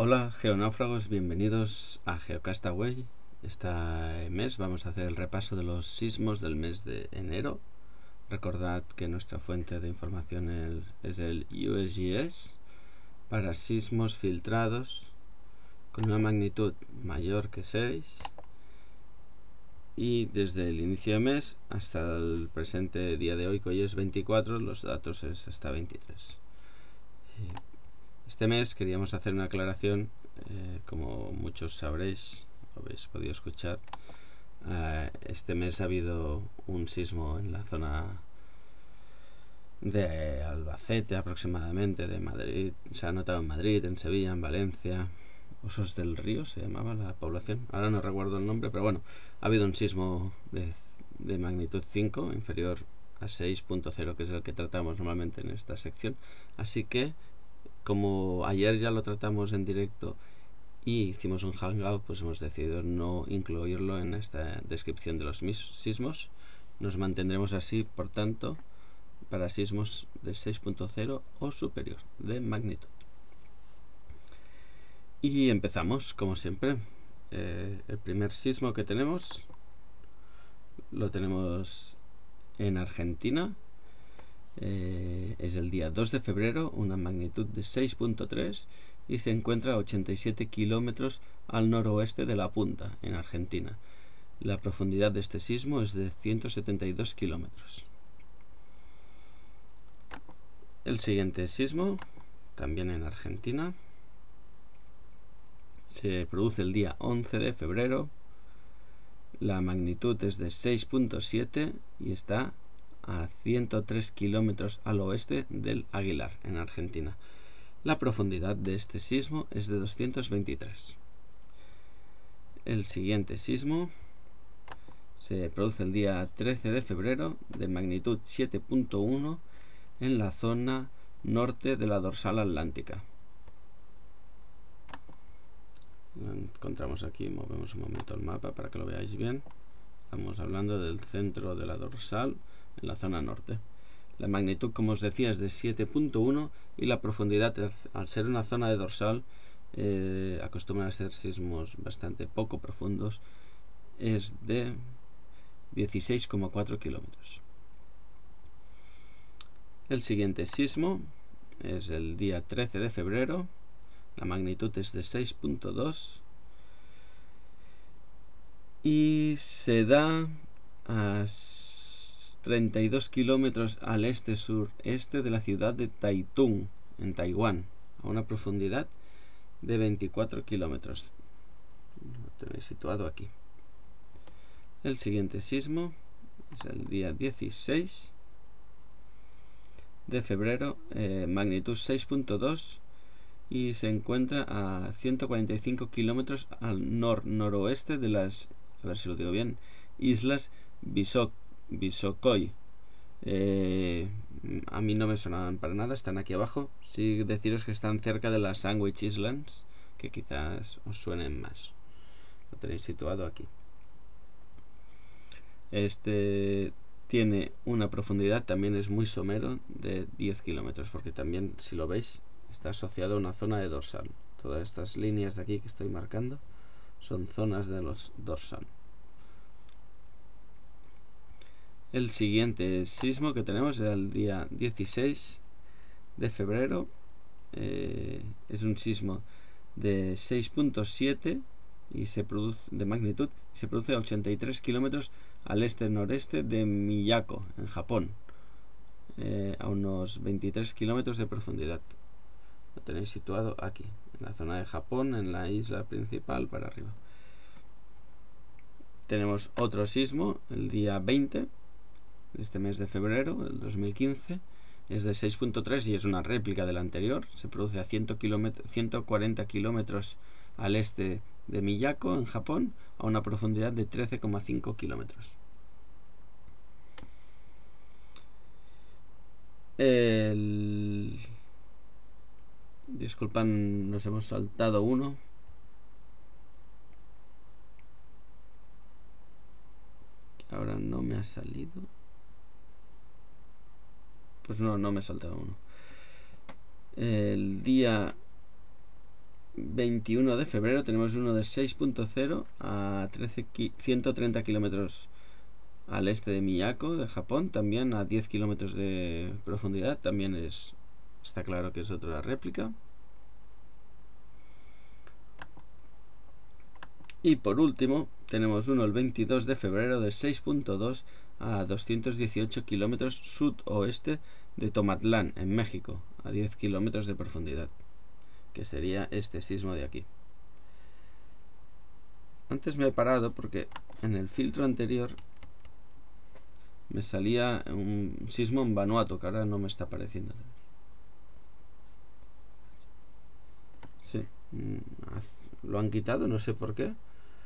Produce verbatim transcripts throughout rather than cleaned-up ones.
Hola geonáufragos, bienvenidos a Geocastaway. Este mes vamos a hacer el repaso de los sismos del mes de enero. Recordad que nuestra fuente de información es el U S G S para sismos filtrados con una magnitud mayor que seis y desde el inicio de mes hasta el presente día de hoy, que hoy es veinticuatro, los datos es hasta veintitrés. Este mes queríamos hacer una aclaración, eh, como muchos sabréis, habéis podido escuchar. Eh, este mes ha habido un sismo en la zona de Albacete aproximadamente, de Madrid. Se ha notado en Madrid, en Sevilla, en Valencia. Osos del Río se llamaba la población. Ahora no recuerdo el nombre, pero bueno, ha habido un sismo de, de magnitud cinco, inferior a seis punto cero, que es el que tratamos normalmente en esta sección. Así que, como ayer ya lo tratamos en directo y hicimos un hangout, pues hemos decidido no incluirlo en esta descripción de los sismos. Nos mantendremos así, por tanto, para sismos de seis punto cero o superior de magnitud. Y empezamos, como siempre. Eh, el primer sismo que tenemos lo tenemos en Argentina. Eh, es el día dos de febrero, una magnitud de seis punto tres, y se encuentra a ochenta y siete kilómetros al noroeste de La Punta, en Argentina. La profundidad de este sismo es de ciento setenta y dos kilómetros. El siguiente sismo, también en Argentina, se produce el día once de febrero. La magnitud es de seis punto siete y está a ciento tres kilómetros al oeste del Aguilar, en Argentina. La profundidad de este sismo es de doscientos veintitrés. El siguiente sismo se produce el día trece de febrero, de magnitud siete punto uno, en la zona norte de la dorsal atlántica. Lo encontramos aquí, movemos un momento el mapa para que lo veáis bien. Estamos hablando del centro de la dorsal, en la zona norte. La magnitud, como os decía, es de siete punto uno y la profundidad, al ser una zona de dorsal, eh, acostumbran a ser sismos bastante poco profundos, es de dieciséis coma cuatro kilómetros. El siguiente sismo es el día trece de febrero. La magnitud es de seis punto dos y se da a treinta y dos kilómetros al este-sureste de la ciudad de Taitung, en Taiwán, a una profundidad de veinticuatro kilómetros. Lo tenéis situado aquí. El siguiente sismo es el día dieciséis de febrero, eh, magnitud seis punto dos, y se encuentra a ciento cuarenta y cinco kilómetros al nor-noroeste de las, a ver si lo digo bien, Islas Visok Visokoi. Eh, a mí no me sonaban para nada, están aquí abajo. Sí, deciros que están cerca de las Sandwich Islands, que quizás os suenen más. Lo tenéis situado aquí. Este tiene una profundidad, también es muy somero, de diez kilómetros, porque también, si lo veis, está asociado a una zona de dorsal. Todas estas líneas de aquí que estoy marcando son zonas de los dorsal. El siguiente sismo que tenemos es el día dieciséis de febrero. Eh, es un sismo de seis punto siete y se produce de magnitud y se produce a ochenta y tres kilómetros al este-noreste de Miyako, en Japón, eh, a unos veintitrés kilómetros de profundidad. Lo tenéis situado aquí, en la zona de Japón, en la isla principal para arriba. Tenemos otro sismo el día veinte de este mes de febrero del dos mil quince. Es de seis punto tres y es una réplica del anterior. Se produce a ciento cuarenta kilómetros al este de Miyako, en Japón, a una profundidad de trece coma cinco kilómetros. El... Disculpad, nos hemos saltado uno. Que ahora no me ha salido. Pues no, no me he saltado uno. El día veintiuno de febrero tenemos uno de seis punto cero a ciento treinta kilómetros al este de Miyako, de Japón, también a diez kilómetros de profundidad. También es, está claro que es otra réplica. Y por último tenemos uno el veintidós de febrero de seis punto dos a doscientos dieciocho kilómetros sudoeste de Tomatlán, en México, a diez kilómetros de profundidad, que sería este sismo de aquí. Antes me he parado porque en el filtro anterior me salía un sismo en Vanuatu, que ahora no me está apareciendo. Sí, lo han quitado, no sé por qué.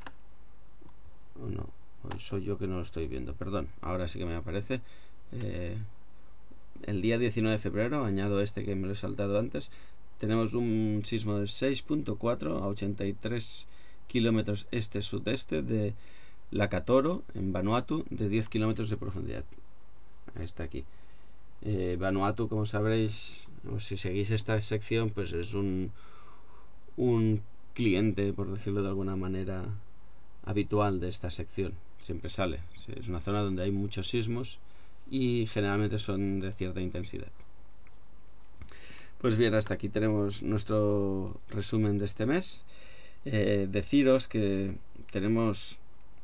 O no, soy yo que no lo estoy viendo, perdón. Ahora sí que me aparece. Eh, el día diecinueve de febrero, añado este que me lo he saltado antes, tenemos un sismo de seis punto cuatro a ochenta y tres kilómetros este-sudeste de Lakatoro, en Vanuatu, de diez kilómetros de profundidad. Está aquí. Eh, Vanuatu, como sabréis, o si seguís esta sección, pues es un, un cliente, por decirlo de alguna manera, habitual de esta sección. Siempre sale. Es una zona donde hay muchos sismos y generalmente son de cierta intensidad. Pues bien, hasta aquí tenemos nuestro resumen de este mes. Eh, deciros que tenemos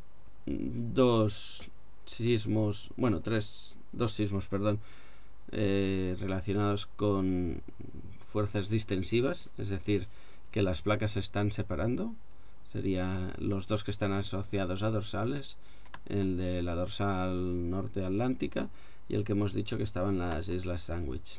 dos sismos, bueno, tres, dos sismos, perdón, eh, relacionados con fuerzas distensivas, es decir, que las placas se están separando. Serían los dos que están asociados a dorsales, el de la dorsal norte atlántica y el que hemos dicho que estaba en las Islas Sandwich.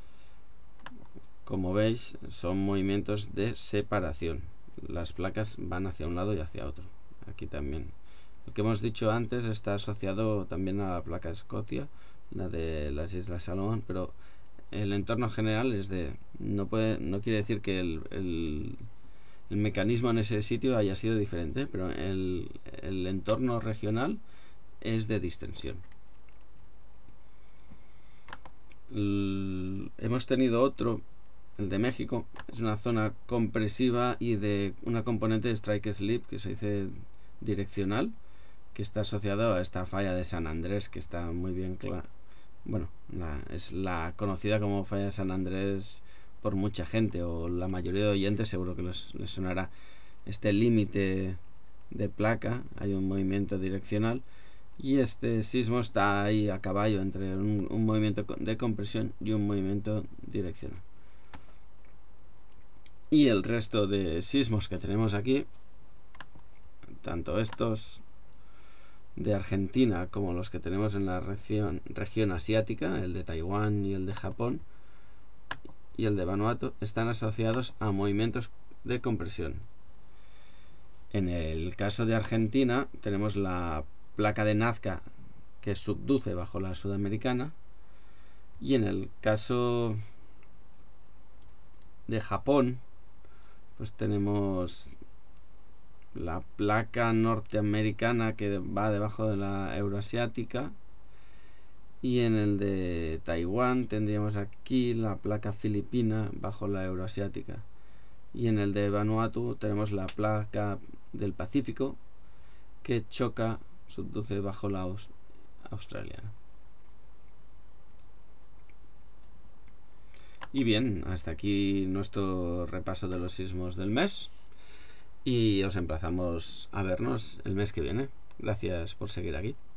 Como veis, son movimientos de separación. Las placas van hacia un lado y hacia otro. Aquí también. El que hemos dicho antes está asociado también a la placa Escocia, la de las Islas Salomón, pero el entorno general es de... No, puede, no quiere decir que el, el, el mecanismo en ese sitio haya sido diferente, pero el, el entorno regional es de distensión. El, hemos tenido otro, el de México, es una zona compresiva y de una componente de strike slip que se dice direccional, que está asociado a esta falla de San Andrés, que está muy bien clara. Bueno, la, es la conocida como falla de San Andrés por mucha gente, o la mayoría de oyentes seguro que les, les sonará. Este límite de placa, hay un movimiento direccional y este sismo está ahí a caballo entre un, un movimiento de compresión y un movimiento direccional. Y el resto de sismos que tenemos aquí, tanto estos de Argentina como los que tenemos en la región, región asiática, el de Taiwán y el de Japón y el de Vanuatu, están asociados a movimientos de compresión. En el caso de Argentina tenemos la placa de Nazca que subduce bajo la sudamericana, y en el caso de Japón pues tenemos la placa norteamericana que va debajo de la euroasiática, y en el de Taiwán tendríamos aquí la placa filipina bajo la euroasiática, y en el de Vanuatu tenemos la placa del Pacífico que choca, subduce bajo la australiana. Y bien, hasta aquí nuestro repaso de los sismos del mes. Y os emplazamos a vernos el mes que viene. Gracias por seguir aquí.